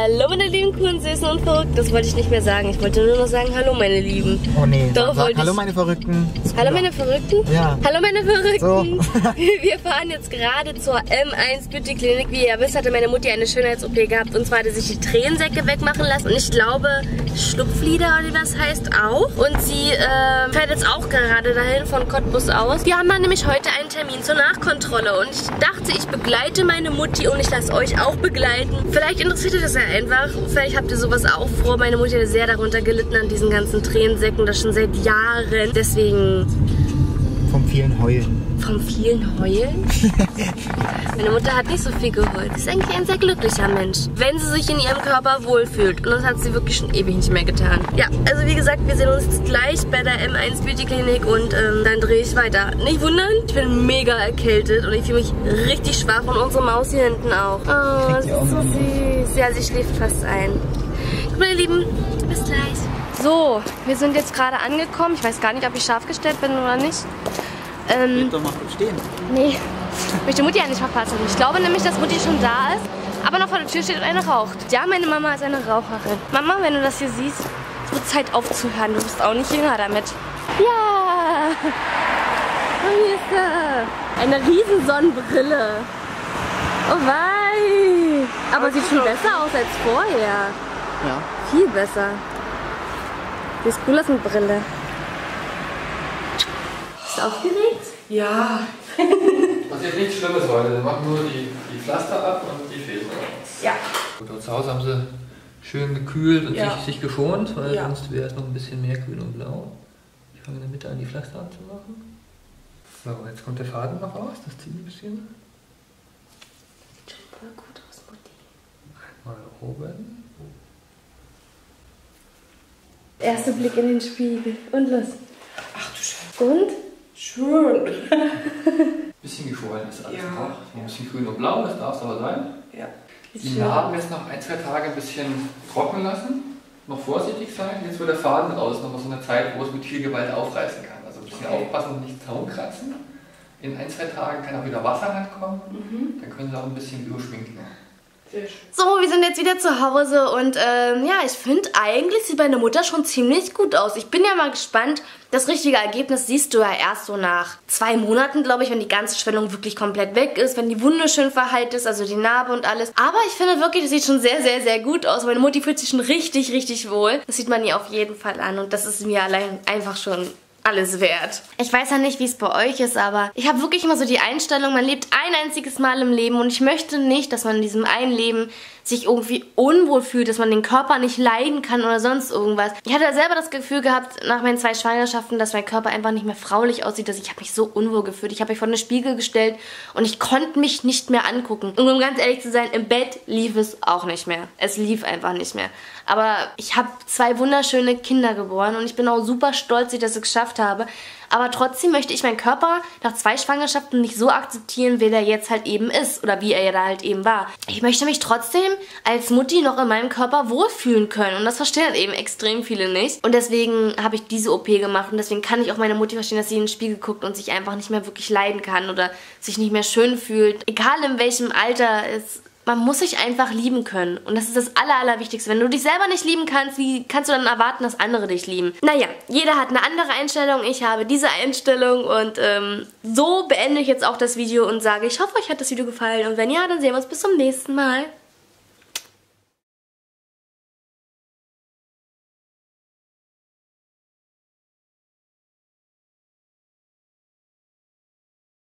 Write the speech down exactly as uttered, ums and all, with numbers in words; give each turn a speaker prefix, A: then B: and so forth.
A: Hallo meine lieben coolen, süßen und verrückten. Das wollte ich nicht mehr sagen. Ich wollte nur noch sagen, hallo meine Lieben.
B: Oh nee,
A: Doch,
B: sag,
A: wollte
B: hallo
A: ich...
B: meine Verrückten.
A: Hallo meine Verrückten?
B: Ja.
A: Hallo meine Verrückten.
B: So.
A: Wir fahren jetzt gerade zur M eins Beauty Klinik. Wie ihr wisst, hatte meine Mutti eine Schönheits-O P gehabt. Und zwar hatte sich die Tränensäcke wegmachen lassen. Und ich glaube, Schlupflider, wie das heißt, auch. Und sie äh, fährt jetzt auch gerade dahin von Cottbus aus. Wir haben dann nämlich heute einen Termin zur Nachkontrolle. Und ich dachte, ich begleite meine Mutti und ich lasse euch auch begleiten. Vielleicht interessiert euch das ja einfach. Vielleicht habt ihr sowas auch vor. Meine Mutti hat sehr darunter gelitten an diesen ganzen Tränensäcken. Das schon seit Jahren. Deswegen...
B: Vom vielen Heulen.
A: Vom vielen Heulen? Meine Mutter hat nicht so viel geheult. Sie ist eigentlich ein sehr glücklicher Mensch, wenn sie sich in ihrem Körper wohlfühlt. Und das hat sie wirklich schon ewig nicht mehr getan. Ja, also wie gesagt, wir sehen uns jetzt gleich bei der M eins Beauty Klinik und ähm, dann drehe ich weiter. Nicht wundern, ich bin mega erkältet und ich fühle mich richtig schwach und unsere Maus hier hinten auch. Oh, sie ist so süß. Ja, sie schläft fast ein. Gut, meine Lieben, bis gleich. So, wir sind jetzt gerade angekommen. Ich weiß gar nicht, ob ich scharf gestellt bin oder nicht. Ähm,
B: Doch mal stehen.
A: Nee, ich möchte Mutti ja nicht verpassen. Ich glaube nämlich, dass Mutti schon da ist, aber noch vor der Tür steht und eine raucht. Ja, meine Mama ist eine Raucherin. Mama, wenn du das hier siehst, es wird Zeit aufzuhören. Du bist auch nicht jünger damit. Ja! Und hier ist sie. Eine riesen Sonnenbrille. Oh wei! Aber sieht schon besser aus als vorher.
B: Ja.
A: Viel besser. Die ist cooler als mit Brille. Bist du aufgeregt?
C: Ja. Passiert nichts Schlimmes heute. Wir machen nur die, die Pflaster ab und die Fäden raus.
A: Ja.
C: Gut, und zu Hause haben sie schön gekühlt und
A: Ja.
C: sich, sich geschont, weil
A: Ja.
C: sonst wäre es noch ein bisschen mehr grün und blau. Ich fange in der Mitte an, die Pflaster anzumachen. So, jetzt kommt der Faden noch raus. Das zieht ein bisschen.
A: Sieht schon voll gut aus, Mutti.
C: Einmal oben.
A: Erster Blick in den Spiegel. Und los.
D: Ach du Scheiße.
A: Und?
D: Schön.
C: Bisschen geschwollen ist alles
D: Ja.
C: noch. Ein bisschen grün und blau, das darf es aber sein.
D: Ja.
C: Die Narben jetzt noch ein, zwei Tage ein bisschen trocken lassen. Noch vorsichtig sein. Jetzt wird der Faden raus. Noch so eine Zeit, wo es mit viel Gewalt aufreißen kann. Also ein bisschen
D: Okay.
C: aufpassen und nicht herumkratzen. In ein, zwei Tagen kann auch wieder Wasser rankommen.
D: Mhm.
C: Dann können sie auch ein bisschen überschminken.
D: Sehr schön.
A: So, wir sind jetzt wieder zu Hause und ähm, ja, ich finde eigentlich sieht meine Mutter schon ziemlich gut aus. Ich bin ja mal gespannt. Das richtige Ergebnis siehst du ja erst so nach zwei Monaten, glaube ich, wenn die ganze Schwellung wirklich komplett weg ist, wenn die Wunde schön verheilt ist, also die Narbe und alles. Aber ich finde wirklich, das sieht schon sehr, sehr, sehr gut aus. Meine Mutti fühlt sich schon richtig, richtig wohl. Das sieht man ihr auf jeden Fall an und das ist mir allein einfach schon alles wert. Ich weiß ja nicht, wie es bei euch ist, aber ich habe wirklich immer so die Einstellung, man lebt ein einziges Mal im Leben und ich möchte nicht, dass man in diesem einen Leben sich irgendwie unwohl fühlt, dass man den Körper nicht leiden kann oder sonst irgendwas. Ich hatte selber das Gefühl gehabt, nach meinen zwei Schwangerschaften, dass mein Körper einfach nicht mehr fraulich aussieht, dass ich habe mich so unwohl gefühlt. Ich habe mich vor den Spiegel gestellt und ich konnte mich nicht mehr angucken. Und um ganz ehrlich zu sein, im Bett lief es auch nicht mehr. Es lief einfach nicht mehr. Aber ich habe zwei wunderschöne Kinder geboren und ich bin auch super stolz, dass ich das geschafft habe. Aber trotzdem möchte ich meinen Körper nach zwei Schwangerschaften nicht so akzeptieren, wie der jetzt halt eben ist oder wie er ja da halt eben war. Ich möchte mich trotzdem als Mutti noch in meinem Körper wohlfühlen können und das verstehen halt eben extrem viele nicht. Und deswegen habe ich diese O P gemacht und deswegen kann ich auch meine Mutti verstehen, dass sie in den Spiegel guckt und sich einfach nicht mehr wirklich leiden kann oder sich nicht mehr schön fühlt. Egal in welchem Alter es man muss sich einfach lieben können. Und das ist das Aller, Allerwichtigste. Wenn du dich selber nicht lieben kannst, wie kannst du dann erwarten, dass andere dich lieben? Naja, jeder hat eine andere Einstellung. Ich habe diese Einstellung. Und ähm, so beende ich jetzt auch das Video und sage, ich hoffe, euch hat das Video gefallen. Und wenn ja, dann sehen wir uns bis zum nächsten Mal.